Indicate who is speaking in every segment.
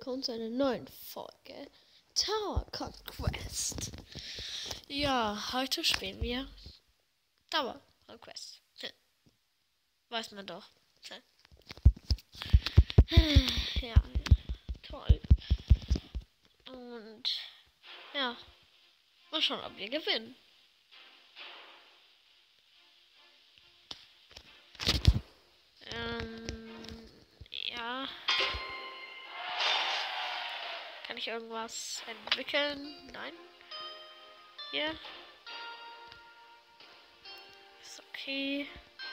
Speaker 1: willkommen zu einer neuen Folge Tower Conquest. Ja, heute spielen wir Tower Conquest. Weiß man doch. Ja, toll. Und ja, mal schauen, ob wir gewinnen. Ja. Kann ich irgendwas entwickeln? Nein. Hier. Ist okay.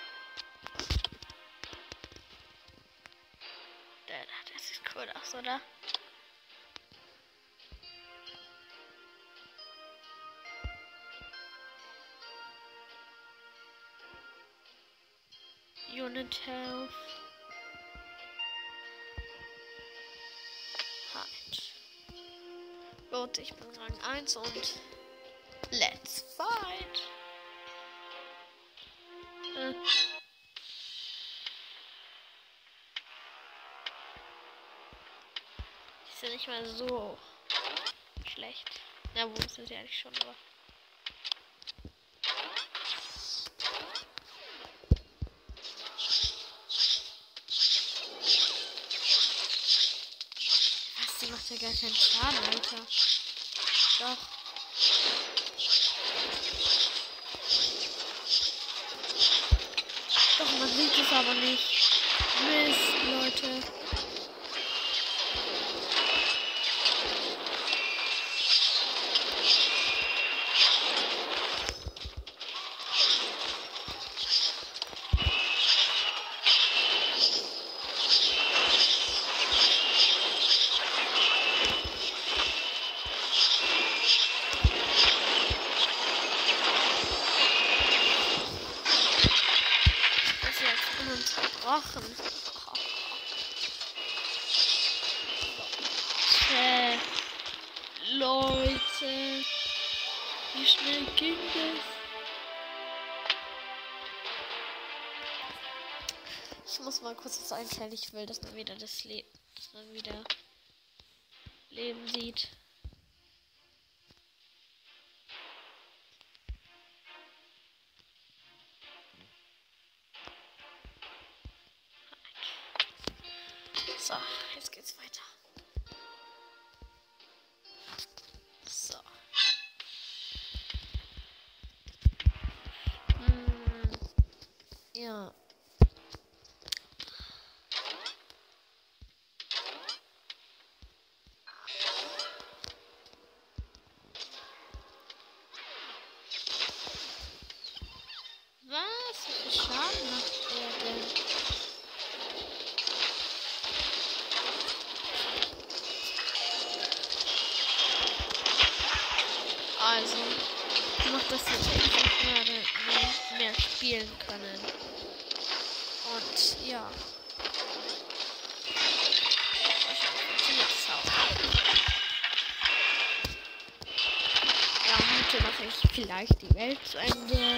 Speaker 1: Das sieht cool aus, oder? Unit Health. Halt. Gut, ich bin Rang 1 und let's fight. Ist ja nicht mal so schlecht. Na, wo ist es ja eigentlich schon, aber. Was, die macht ja gar keinen Schaden, Alter. Doch. Doch, man sieht es aber nicht. Mist, Leute. Unterbrochen. Leute, wie schnell ging das? Ich muss mal kurz was einstellen. Ich will, dass man wieder Leben sieht. So, jetzt geht's weiter. So. Ja. Was? Wie viel Schaden macht er denn? Also, ich mach das jetzt nicht mehr spielen können. Und ja. Ja, heute mache ich vielleicht die Welt zu Ende.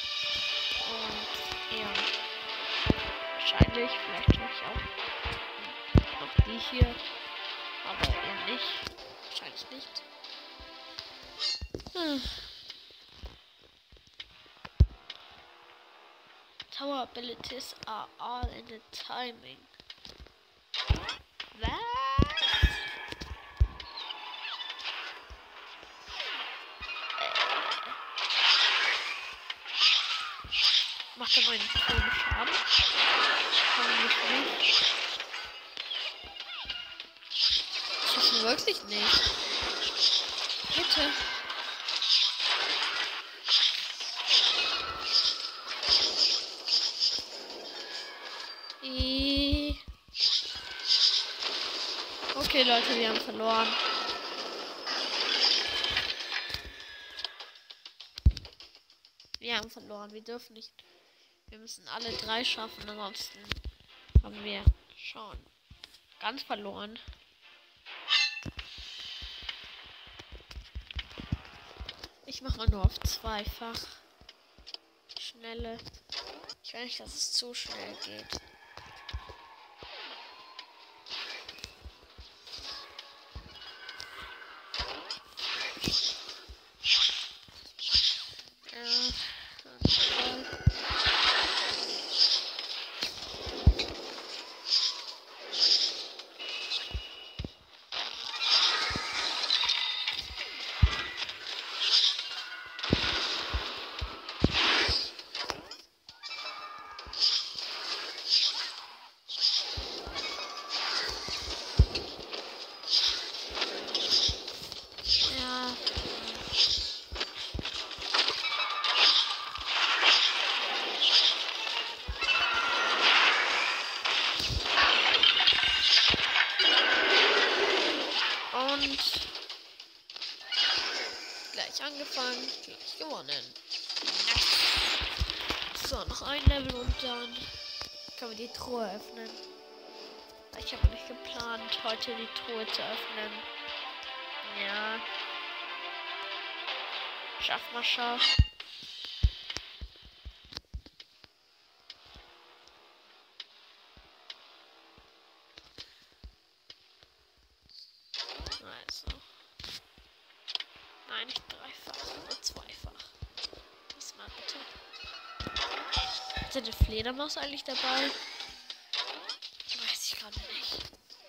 Speaker 1: Und ja. Wahrscheinlich, vielleicht mache ich auch noch die hier. Aber eher nicht. Wahrscheinlich nicht. Tower abilities are all in the timing. Was? Macht er meinen Ton Schaden? Hoffentlich nicht. Ich hoffe wirklich nicht. Bitte. Okay, Leute, wir haben verloren. Wir haben verloren. Wir dürfen nicht. Wir müssen alle 3 schaffen, ansonsten haben wir schon ganz verloren. Ich mache mal nur auf zweifach. Schnelle. Ich will nicht, dass es zu schnell geht. Gleich angefangen, gleich gewonnen. So, noch ein Level und dann können wir die Truhe öffnen. Ich habe nicht geplant, heute die Truhe zu öffnen. Ja. Schaff mal schaff. Also. Nein, nicht dreifach, nur zweifach. Diesmal bitte. Ist eine Fledermaus eigentlich dabei? Weiß ich gerade nicht.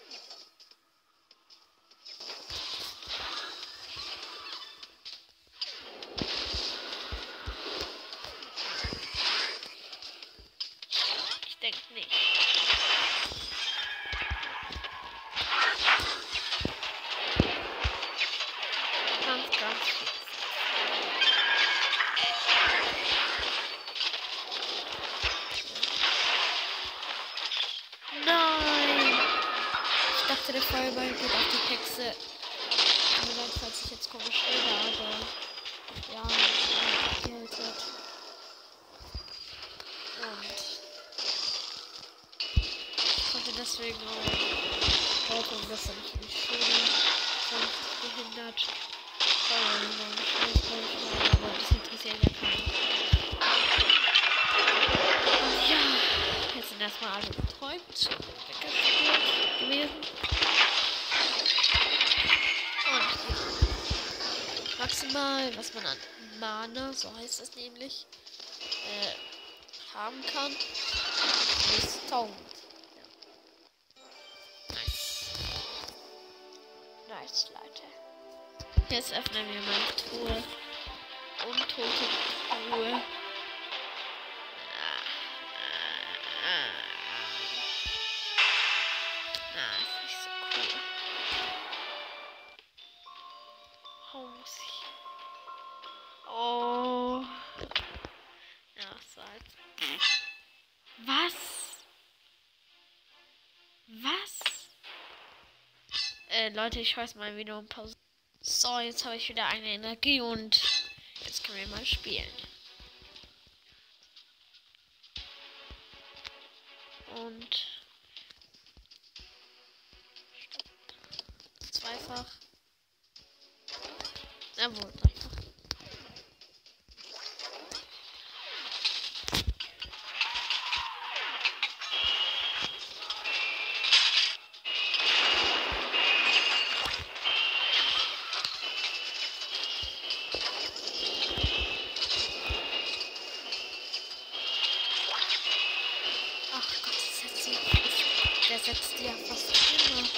Speaker 1: Ich denke nicht. Ganz viel. Nein! Ich dachte, der Feuerball geht auf die Hexe. Tut mir leid, falls ich jetzt komisch rede, aber ja, abgehältet. Und ich konnte deswegen auch heute und gestern nicht in die Schule. Sonst behindert. Aber das interessiert ja keinen. Und ja, jetzt sind erstmal alle betäubt, weggespielt gewesen. Und maximal, was man an Mana, so heißt es nämlich, haben kann, ist 1000. Ja. Nice, Leute. Jetzt öffnen wir meine Truhe. Untote Truhe. Ist nicht so cool. Oh. Ja, Salz. Was? Leute, ich weiß mal wieder um Pause. So, jetzt habe ich wieder eine Energie und jetzt können wir mal spielen. Und zweifach. Jawohl, dreifach. Der setzt ja fast immer.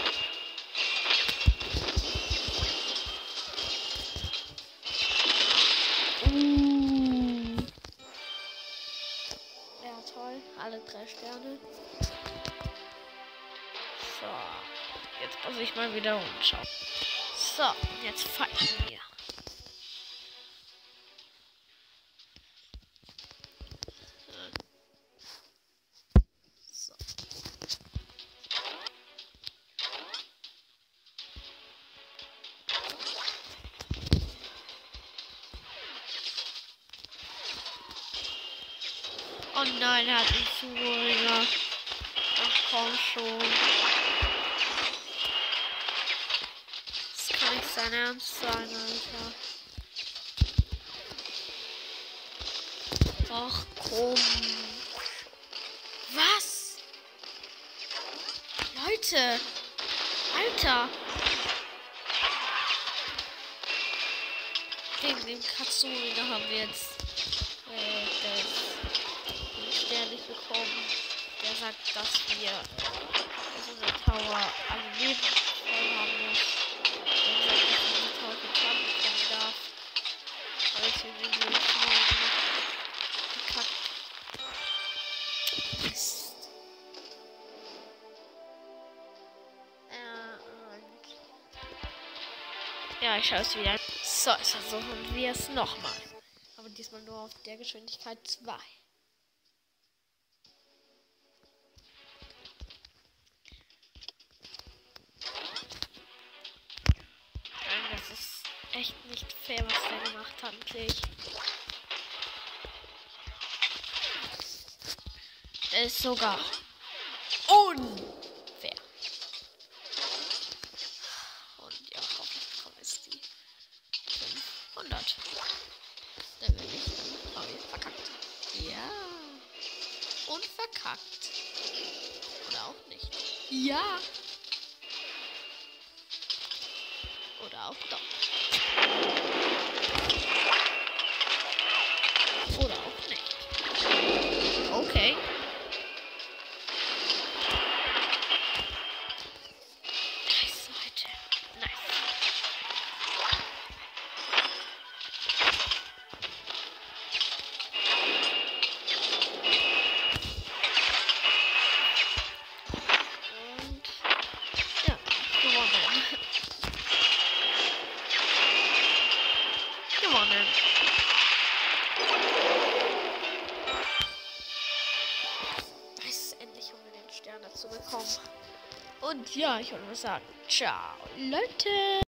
Speaker 1: Ja, toll. Alle 3 Sterne. So. Jetzt muss ich mal wieder umschauen. So, jetzt fighten wir. Oh nein, er hat mich zu ja. Ach komm schon. Das kann nicht sein Ernst sein, Alter. Ach komm. Was? Leute. Alter. Gegen den Katsuri, da haben wir jetzt den Stern nicht bekommen. Der sagt, dass wir so eine Tower alle Leben voll haben muss. Der sagt, dass man die Tower bekommen darf. Aber jetzt sind wir wohl gekackt. Mist. Ja, ich schaue es wieder an. So, jetzt versuchen wir es nochmal. Aber diesmal nur auf der Geschwindigkeit 2. Das ist echt nicht fair, was der gemacht hat, wirklich. Das ist sogar unfair. Und ja, hoffentlich bekommen es die 500. Dann bin ich verkackt. Ja. Und verkackt. Oder auch nicht. Ja. Oder auch doch. Oder auch nicht. Okay. Nice, Leute. Nice. Und ja, gewonnen. Gewonnen. Nice, endlich haben wir den Stern dazu bekommen. Und ja, ich wollte mal sagen, ciao, Leute.